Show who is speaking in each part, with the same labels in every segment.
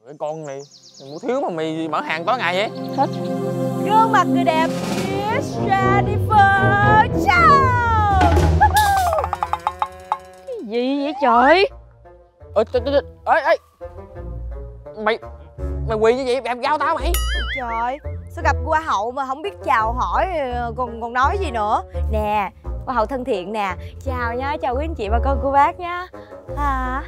Speaker 1: Cái con này mua thiếu mà mày mở hàng tối ngày vậy?
Speaker 2: Hết. Gương mặt người đẹp Miss Jennifer. Chào. Cái gì vậy trời?
Speaker 1: Ê, mày quỳ như vậy em giao tao mày.
Speaker 2: Trời, sao gặp hoa hậu mà không biết chào hỏi còn nói gì nữa. Nè, hoa hậu thân thiện nè. Chào nha, chào quý anh chị và cô bác nha. Hả?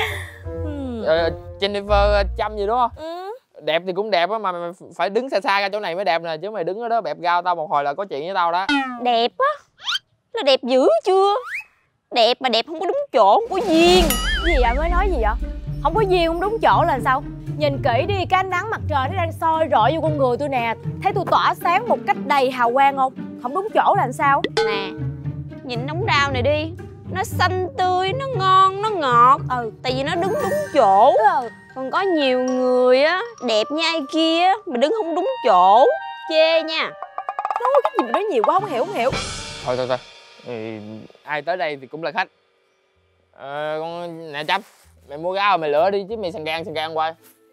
Speaker 1: Jennifer Trâm gì đúng không?
Speaker 2: Ừ.
Speaker 1: Đẹp thì cũng đẹp á, mà mày phải đứng xa xa ra chỗ này mới đẹp nè, chứ mày đứng ở đó bẹp gao tao một hồi là có chuyện với tao đó.
Speaker 2: Đẹp á? Là đẹp dữ chưa? Đẹp mà đẹp không có đúng chỗ, không có duyên. Gì vậy? Mới nói gì vậy? Không có duyên, không đúng chỗ là sao? Nhìn kỹ đi, cái ánh nắng mặt trời nó đang soi rọi vô con người tôi nè. Thấy tôi tỏa sáng một cách đầy hào quang không? Không đúng chỗ là sao?
Speaker 3: Nè, nhìn nóng rau này đi. Nó xanh tươi, nó ngon, nó ngọt. Tại vì nó đứng đúng chỗ. Còn có nhiều người á, đẹp như ai kia mà đứng không đúng chỗ. Chê nha.
Speaker 2: Nói cái gì mà nói nhiều quá, không hiểu.
Speaker 1: Thôi thì ai tới đây thì cũng là khách. Con nè Trâm, mày mua gáo mày lựa đi chứ mày sàn gan hoài.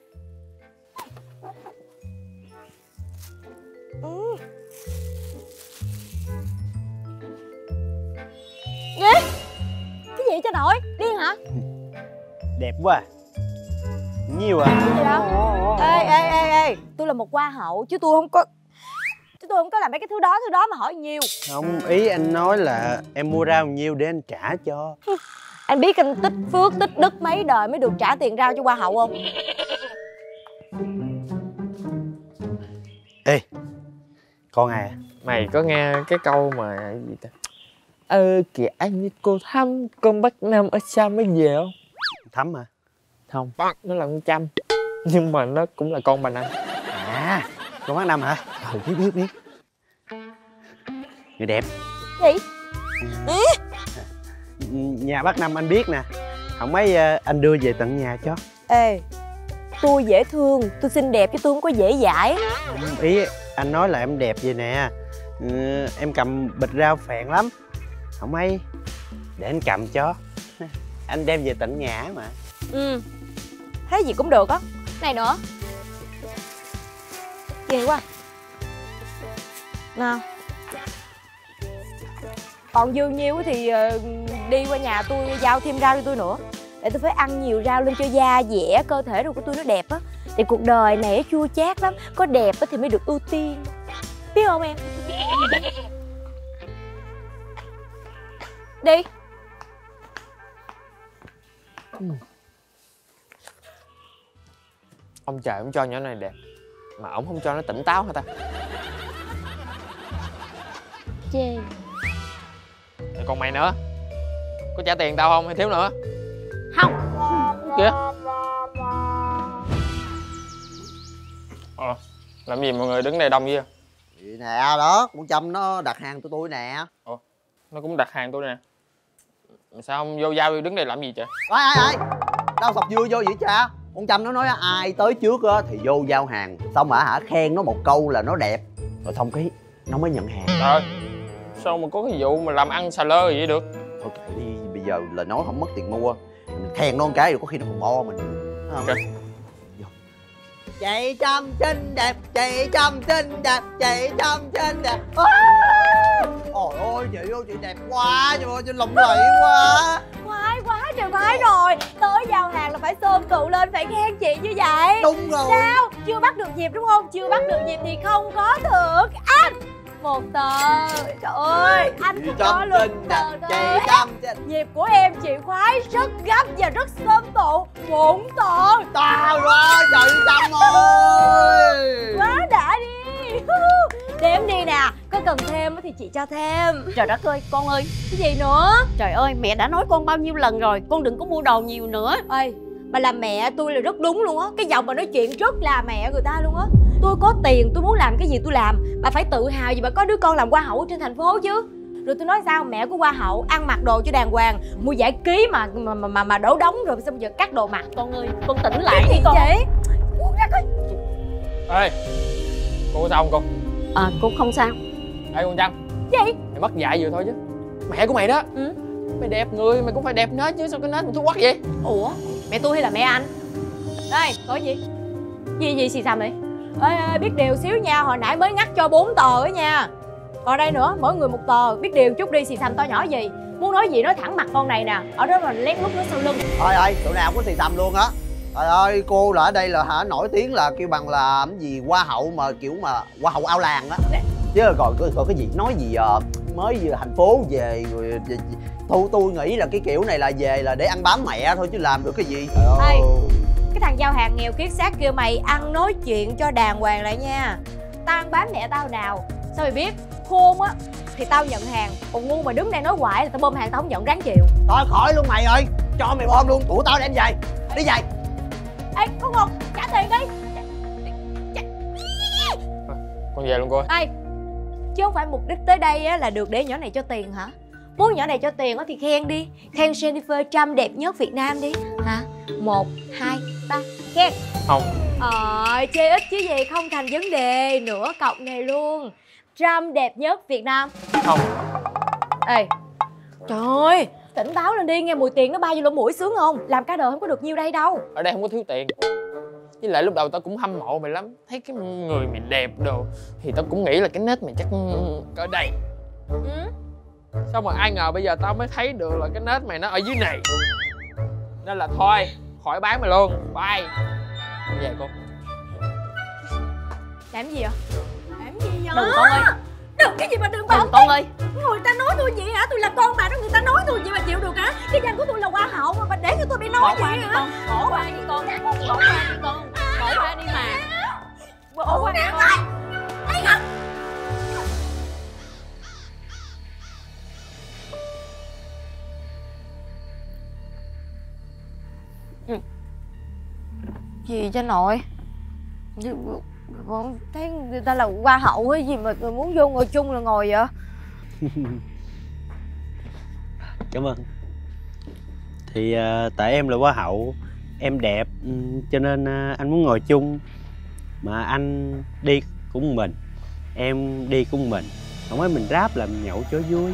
Speaker 2: Gì? Cái gì cho nội? Điên hả?
Speaker 4: Đẹp quá. Nhiều à?
Speaker 2: Cái gì đó? Ê, tôi là một hoa hậu chứ tôi không có làm mấy cái thứ đó mà hỏi nhiều.
Speaker 4: Không, ý anh nói là em mua rau nhiều để anh trả cho.
Speaker 2: Anh biết anh tích phước tích đức mấy đời mới được trả tiền rau cho hoa hậu không?
Speaker 4: Ê, con à,
Speaker 1: mày có nghe cái câu mà gì ta? Kìa anh cô Thắm, con Bắc Nam ở xa mới về không?
Speaker 4: Thắm hả?
Speaker 1: Không, nó là con Trâm. Nhưng mà nó cũng là con bà Năm.
Speaker 4: À, con Bắc Nam hả? Biết. Người đẹp.
Speaker 2: Gì?
Speaker 4: Nhà Bắc Nam anh biết nè. Không mấy anh đưa về tận nhà cho.
Speaker 2: Ê, tôi dễ thương, tôi xinh đẹp chứ tôi không có dễ dãi.
Speaker 4: Ý anh nói là em đẹp vậy nè. Em cầm bịch rau phèn lắm. Không mấy để anh cầm cho. Anh đem về tận nhà mà.
Speaker 2: Thế gì cũng được á. Này nữa. Ghê quá. Nào. Còn dư nhiêu thì đi qua nhà tôi giao thêm rau cho tôi nữa. Để tôi phải ăn nhiều rau lên cho da dẻ cơ thể của tôi nó đẹp á. Thì cuộc đời này chua chát lắm. Có đẹp thì mới được ưu tiên. Biết không em? Đi.
Speaker 1: Ông trời ông cho nhỏ này đẹp mà ổng không cho nó tỉnh táo hả ta?
Speaker 3: Chê.
Speaker 1: Còn mày nữa, có trả tiền tao không hay thiếu nữa?
Speaker 3: Không.
Speaker 1: Kìa. Làm gì mọi người đứng đây đông vậy?
Speaker 5: Vậy nè đó, con Trâm nó đặt hàng tụi tôi nè.
Speaker 1: Nó cũng đặt hàng tôi nè. Sao không vô giao đứng đây làm gì trời?
Speaker 5: Ai đâu sọc dưa vô vậy cha? Con Trâm nó nói ai tới trước á thì vô giao hàng, xong mà khen nó một câu là nó đẹp, rồi xong cái nó mới nhận hàng.
Speaker 1: Trời, sao mà có cái vụ mà làm ăn xà lơ vậy được?
Speaker 5: Thôi kệ đi, bây giờ lời nói không mất tiền mua, mình khen nó một cái rồi có khi nó còn bo mình.
Speaker 1: Ok.
Speaker 5: Chị Trâm xinh đẹp, chị Trâm xinh đẹp, chị Trâm xinh đẹp. Ôi ôi chị đẹp quá, trời ơi chị lộng lẫy quá.
Speaker 2: Quá trời khoái rồi. Tới giao hàng là phải xôm cựu lên, phải khen chị như vậy.
Speaker 5: Đúng rồi.
Speaker 2: Sao? Chưa bắt được nhịp đúng không? Chưa bắt được nhịp thì không có thưởng. Anh một tờ. Trời ơi, anh cũng có luôn tờ.
Speaker 5: Chị Trâm
Speaker 2: nhịp của em chị khoái rất gấp và rất xôm tụ. 4 tờ.
Speaker 5: Trời ơi, chị Trâm ơi.
Speaker 2: Quá đã đi. Đếm đi nè, có cần thêm thì chị cho thêm.
Speaker 3: Trời đất ơi, con ơi.
Speaker 2: Cái gì nữa?
Speaker 3: Trời ơi, mẹ đã nói con bao nhiêu lần rồi. Con đừng có mua đồ nhiều nữa.
Speaker 2: Ê, bà làm mẹ tôi là rất đúng luôn á. Cái giọng bà nói chuyện rất là mẹ người ta luôn á. Tôi có tiền, tôi muốn làm cái gì tôi làm. Bà phải tự hào vì bà có đứa con làm hoa hậu ở trên thành phố chứ. Rồi tôi nói sao mẹ của hoa hậu ăn mặc đồ cho đàng hoàng, mua giải ký mà đổ đống rồi xong giờ cắt đồ mặc.
Speaker 3: Con ơi, con tỉnh lại đi con.
Speaker 2: Vậy?
Speaker 1: Ê, cô có sao không cô?
Speaker 3: Con không sao.
Speaker 1: Ê con Trâm.
Speaker 2: Gì?
Speaker 1: Mày mất dạy vừa thôi chứ. Mẹ của mày đó. Mày đẹp người mày cũng phải đẹp nết chứ, sao cái nết mà thú quắc vậy?
Speaker 2: Ủa, mẹ tôi hay là mẹ anh? Đây, có gì? Gì xì xầm vậy? Ê, biết điều xíu nha, hồi nãy mới ngắt cho 4 tờ á nha. Còn đây nữa, mỗi người 1 tờ. Biết điều chút đi, xì xầm to nhỏ gì. Muốn nói gì nói thẳng mặt con này nè. Ở đó mà lén lút nó sau lưng.
Speaker 5: Thôi ơi, tụi nào cũng có xì xầm luôn á. Trời ơi, cô là ở đây là hả, nổi tiếng là kêu bằng là cái gì hoa hậu mà kiểu mà hoa hậu ao làng đó. Chứ còn cái gì nói gì mới vừa thành phố về rồi tôi nghĩ là cái kiểu này là về là để ăn bám mẹ thôi chứ làm được cái gì.
Speaker 2: Ê, cái thằng giao hàng nghèo kiết xác kêu mày ăn nói chuyện cho đàng hoàng lại nha. Tao ăn bám mẹ tao nào. Sao mày biết? Khôn á thì tao nhận hàng, còn ngu mà đứng đây nói hoài là tao bơm hàng tao không nhận, ráng chịu.
Speaker 5: Thôi khỏi luôn mày ơi, cho mày bơm luôn, tụi tao đem về. Đi về.
Speaker 2: Ê con Ngọc, trả tiền đi.
Speaker 1: Con về luôn cô ơi.
Speaker 2: Ê, chứ không phải mục đích tới đây á là được để nhỏ này cho tiền hả? Muốn nhỏ này cho tiền á thì khen đi. Khen Jennifer Trump đẹp nhất Việt Nam đi. Hả? 1, 2, 3, khen.
Speaker 1: Không.
Speaker 2: Chê ít chứ gì, không thành vấn đề. Nửa cọc này luôn. Trump đẹp nhất Việt Nam.
Speaker 1: Không.
Speaker 2: Ê, trời ơi, tỉnh táo lên đi, nghe mùi tiền nó bay vô lỗ mũi sướng không? Làm cả đời không có được nhiêu đây đâu.
Speaker 1: Ở đây không có thiếu tiền. Với lại lúc đầu tao cũng hâm mộ mày lắm. Thấy cái người mày đẹp đồ thì tao cũng nghĩ là cái nết mày chắc cỡ đây. Xong rồi ai ngờ bây giờ tao mới thấy được là cái nết mày nó ở dưới này. Nên là thôi, khỏi bán mày luôn. Bye. Con về con.
Speaker 2: Làm gì vậy? Làm gì vậy?
Speaker 3: Đừng con ơi.
Speaker 2: Đừng cái gì mà đừng bảo.
Speaker 3: Đừng con ơi.
Speaker 2: Người ta nói tôi vậy hả? Tôi là con bà đó, người ta nói tôi vậy mà chịu được hả? Cái danh của tôi là hoa hậu mà để cho tôi bị nói vậy hả?
Speaker 3: Bỏ qua đi con. Bỏ qua đi con. Bỏ qua đi mà.
Speaker 2: Bỏ qua đi con. Ấy hả? Gì cho nội? Con thấy người ta là hoa hậu hay gì mà muốn vô ngồi chung là ngồi vậy?
Speaker 4: Cảm ơn. Thì tại em là hoa hậu, em đẹp, cho nên anh muốn ngồi chung. Mà anh đi cũng mình, em đi cũng mình, không phải mình ráp làm nhậu cho vui.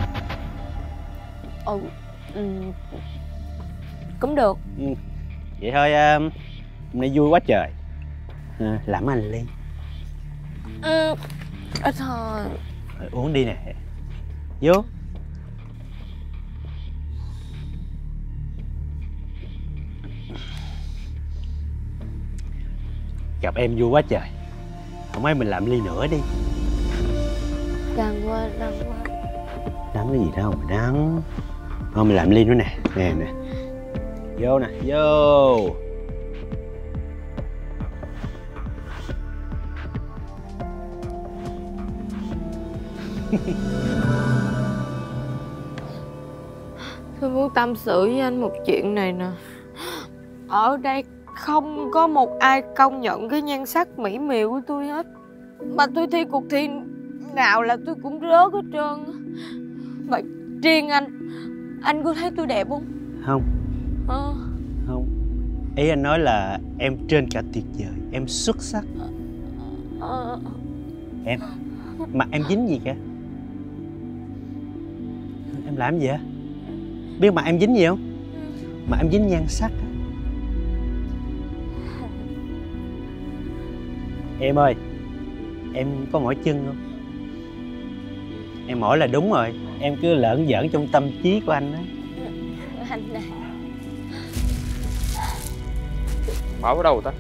Speaker 2: Cũng được.
Speaker 4: Vậy thôi, hôm nay vui quá trời. Làm anh ly.
Speaker 2: Thôi
Speaker 4: Uống đi nè. Vô. Gặp em vui quá trời. Không mấy mình làm ly nữa đi.
Speaker 2: đằng qua.
Speaker 4: Đắng cái gì đâu mà đắng. Thôi mình làm ly nữa nè. Nè nè. Vô nè, vô.
Speaker 2: Tôi muốn tâm sự với anh một chuyện này nè. Ở đây không có một ai công nhận cái nhan sắc mỹ miều của tôi hết. Mà tôi thi cuộc thi nào là tôi cũng rớt hết trơn. Mà riêng anh có thấy tôi đẹp không?
Speaker 4: Không. Không. Ý anh nói là em trên cả tuyệt vời, em xuất sắc. Em, mặt em dính gì kìa? Em làm gì vậy? Biết mặt em dính gì không? Mặt em dính nhan sắc. Em ơi, em có mỏi chân không? Em mỏi là đúng rồi. Em cứ lởn giỡn trong tâm trí của anh đó.
Speaker 2: Anh này.
Speaker 1: Bảo ở đâu ta?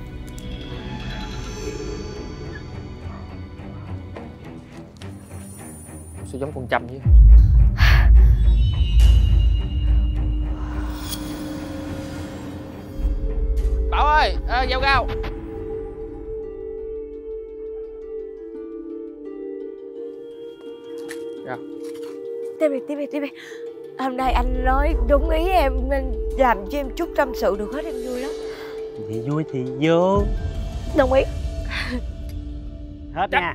Speaker 1: Sao giống con Trâm vậy? Bảo ơi, dao gao.
Speaker 2: Tiếp đi. Hôm nay anh nói đúng ý em nên làm cho em chút tâm sự được hết, em vui lắm.
Speaker 4: Thì vui thì vô.
Speaker 2: Đồng ý.
Speaker 4: Hết nha.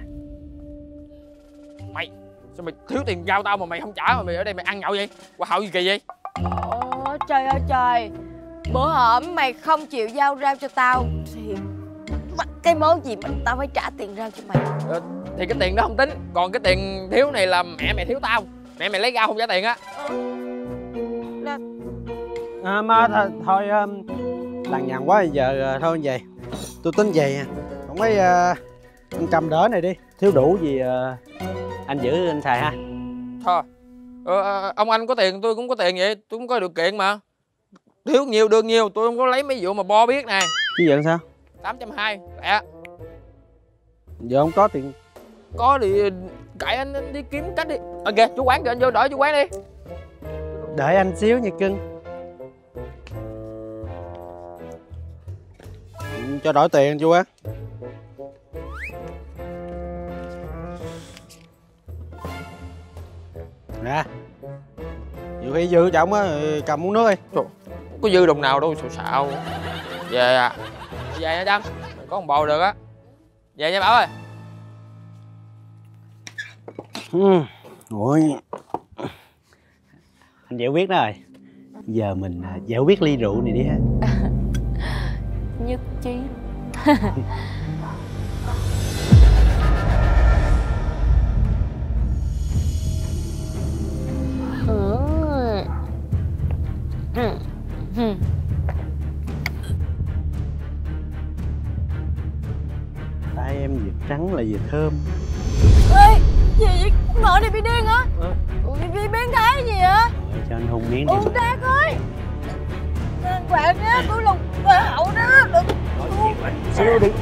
Speaker 1: Mày, sao mày thiếu tiền giao tao mà mày không trả mà mày ở đây mày ăn nhậu vậy? Hoa hậu gì kỳ vậy?
Speaker 2: Trời ơi trời. Bữa hổm mày không chịu giao rau cho tao thì cái món gì mà tao phải trả tiền rau cho mày.
Speaker 1: Thì cái tiền đó không tính. Còn cái tiền thiếu này là mẹ mày thiếu tao. Mẹ mày lấy rau không trả tiền á.
Speaker 4: Thôi lằng nhằng quá giờ thôi vậy. tôi tính vậy à. Không mấy anh cầm đỡ này đi. Thiếu đủ gì anh giữ anh xài ha.
Speaker 1: Thôi ông anh có tiền tôi cũng có tiền vậy, tôi cũng có điều kiện mà. Thiếu nhiều được nhiều, tôi không có lấy mấy vụ mà bo biết nè.
Speaker 4: Chứ vậy sao?
Speaker 1: 820 lẹ.
Speaker 4: Giờ không có tiền.
Speaker 1: Có thì cãi anh đi kiếm cách đi. Ok, chú quán kìa, anh vô đợi chú quán đi.
Speaker 4: Đợi anh xíu nha cưng. Cho đổi tiền chú á. Nè, nhiều khi dư trọng á, cầm uống nước đi.
Speaker 1: Trời, không có dư đồng nào đâu, xạo. Về à. Về nha Trâm, có một bầu được á. Về nha Bảo ơi.
Speaker 4: Ôi, anh giải quyết đó rồi. Giờ mình giải quyết ly rượu này đi ha.
Speaker 2: Nhất trí.
Speaker 4: Tay em vừa trắng là vừa thơm.
Speaker 2: Ê, gì vậy? Mở đi bị điên hả? Bị biến thái gì vậy?
Speaker 4: Rồi, cho anh hôn miếng đi.
Speaker 2: Đạt ơi, bạn á, tôi là bà hậu đó.
Speaker 4: Xíu đi.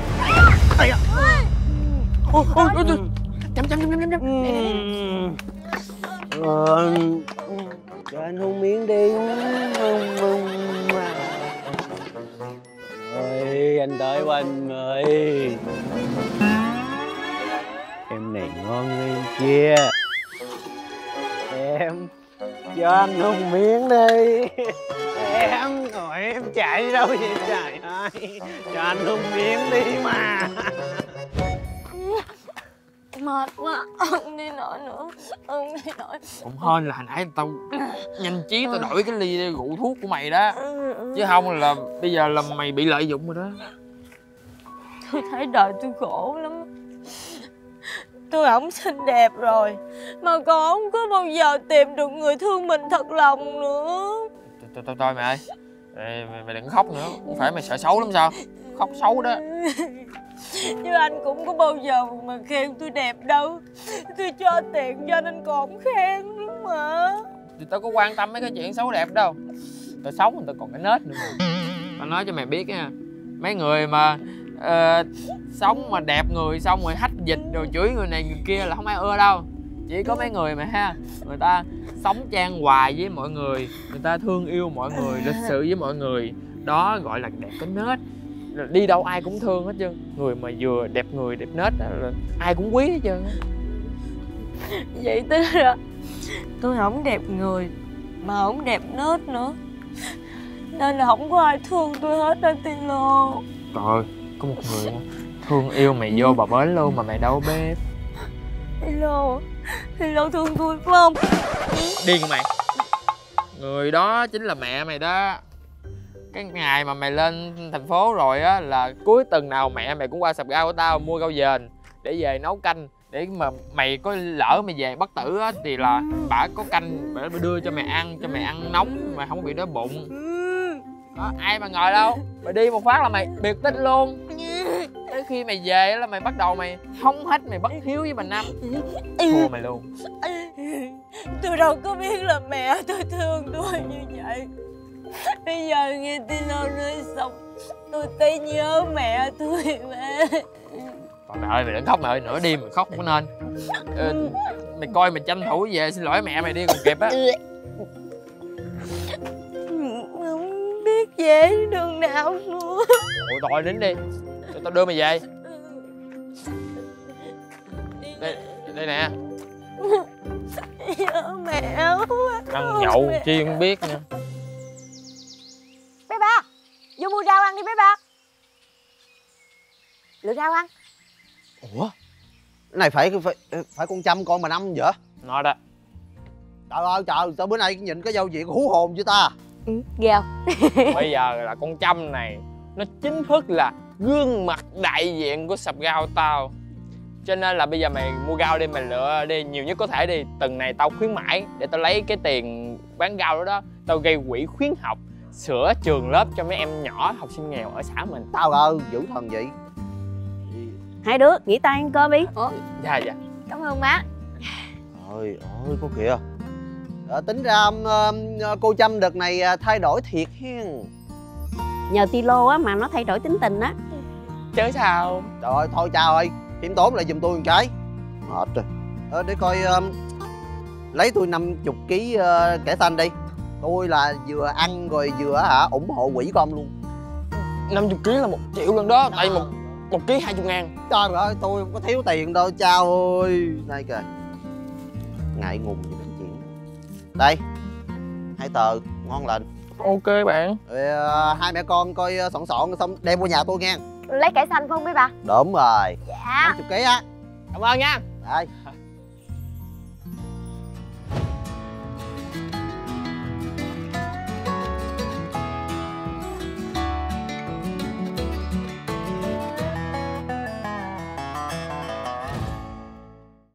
Speaker 1: Chấm.
Speaker 4: Cho anh hôn miếng đi. Ơi, anh tới của anh ơi. Em này ngon hơn kia. Em cho anh hôn miếng đi. Em ngồi em chạy đâu vậy trời ơi. Cho anh hôn miếng đi mà.
Speaker 2: Mệt quá, không đi nổi nữa, không đi nổi.
Speaker 1: Cũng hên là hồi nãy tao nhanh trí tao đổi cái ly rượu thuốc của mày đó. Chứ không là bây giờ là mày bị lợi dụng rồi đó.
Speaker 2: Tôi thấy đời tôi khổ lắm. Tôi không xinh đẹp rồi, mà còn không có bao giờ tìm được người thương mình thật lòng nữa.
Speaker 1: Thôi mày ơi, mày đừng khóc nữa. Không phải mày sợ xấu lắm sao? Khóc xấu đó.
Speaker 2: Nhưng anh cũng có bao giờ mà khen tôi đẹp đâu. Tôi cho tiền cho nên còn không khen nữa mà.
Speaker 1: Thì tao có quan tâm mấy cái chuyện xấu đẹp đâu. Tao xấu người ta còn cái nết nữa mà. Tao nói cho mày biết nha, mấy người mà sống mà đẹp người xong rồi hách dịch rồi chửi người này người kia là không ai ưa đâu. Chỉ có mấy người mà ha, người ta sống chan hòa với mọi người, người ta thương yêu mọi người, lịch sự với mọi người, đó gọi là đẹp cái nết. Đi đâu ai cũng thương hết trơn. Người mà vừa đẹp người đẹp nết là ai cũng quý hết trơn.
Speaker 2: Vậy tức là tôi không đẹp người mà không đẹp nết nữa, nên là không có ai thương tôi hết anh Tilo.
Speaker 1: Trời ơi, có một người thương yêu mày vô bà bến luôn mà mày đâu biết.
Speaker 2: Tilo thương tôi phải không?
Speaker 1: Điên hả mày? Người đó chính là mẹ mày đó. Cái ngày mà mày lên thành phố rồi á là cuối tuần nào mẹ mày cũng qua sạp rau của tao mua rau dền để về nấu canh. Để mà mày có lỡ mày về bất tử á thì là bả có canh bả đưa cho mày ăn nóng mà không bị đói bụng. Đó, ai mà ngờ đâu mày đi một phát là mày biệt tích luôn. Tới khi mày về là mày bắt đầu mày hống hách, mày bất hiếu với bà Năm. Thua mày luôn.
Speaker 2: Tôi đâu có biết là mẹ tôi thương tôi như vậy. Bây giờ nghe Tilo nói xong tôi thấy nhớ mẹ tôi mà.
Speaker 1: Trời mẹ ơi, mày đừng khóc mẹ ơi, nửa đêm mày khóc không có nên. Mày coi mày tranh thủ về xin lỗi mẹ mày đi còn kịp á.
Speaker 2: Không biết về đường nào nữa.
Speaker 1: Ủa thôi nín đi, tao đưa mày về. Đây nè.
Speaker 2: Nhớ mẹ quá.
Speaker 1: Ăn nhậu chi không biết nha.
Speaker 2: Bé ba, vô mua rau ăn đi bé ba. Lựa rau ăn.
Speaker 5: Ủa? Cái này phải con Trâm con bà Năm vậy?
Speaker 1: Nó đó.
Speaker 5: Trời ơi trời, sao bữa nay nhìn cái dâu chuyện hú hồn với ta?
Speaker 2: Ghê không?
Speaker 1: Bây giờ là con Trâm này nó chính thức là gương mặt đại diện của sạp rau tao. Cho nên là bây giờ mày mua rau đi, mày lựa đi nhiều nhất có thể đi. Tuần này tao khuyến mãi để tao lấy cái tiền bán rau đó đó, tao gây quỹ khuyến học sửa trường lớp cho mấy em nhỏ học sinh nghèo ở xã mình.
Speaker 5: Tao ơi, dữ thần vậy.
Speaker 3: Hai đứa nghỉ tay ăn cơm đi.
Speaker 1: Dạ dạ.
Speaker 2: Cảm ơn má.
Speaker 5: Ôi ôi, có kìa. Tính ra cô Trâm đợt này thay đổi thiệt hen.
Speaker 3: Nhờ Tilo á mà nó thay đổi tính tình á.
Speaker 1: Chứ sao.
Speaker 5: Trời ơi, thôi cha ơi, khiêm tốn lại giùm tôi một cái. Mệt rồi. Để coi, lấy tôi 50 kg kẻ xanh đi. Tôi là vừa ăn rồi vừa ủng hộ quỹ con luôn.
Speaker 1: 50 kg là 1 triệu lần đó. Tại một ký 20 ngàn.
Speaker 5: Trời ơi, tôi không có thiếu tiền đâu cha ơi. Đây kìa. Ngại ngùng gì cái chuyện. Đây, 2 tờ, ngon lành.
Speaker 1: Ok bạn.
Speaker 5: Rồi, hai mẹ con coi sọn xong đem qua nhà tôi nghe.
Speaker 2: Lấy cải xanh phải không mấy bà?
Speaker 5: Đúng rồi.
Speaker 2: Dạ.
Speaker 5: 50 kg á.
Speaker 1: Cảm ơn nha.
Speaker 5: Đây.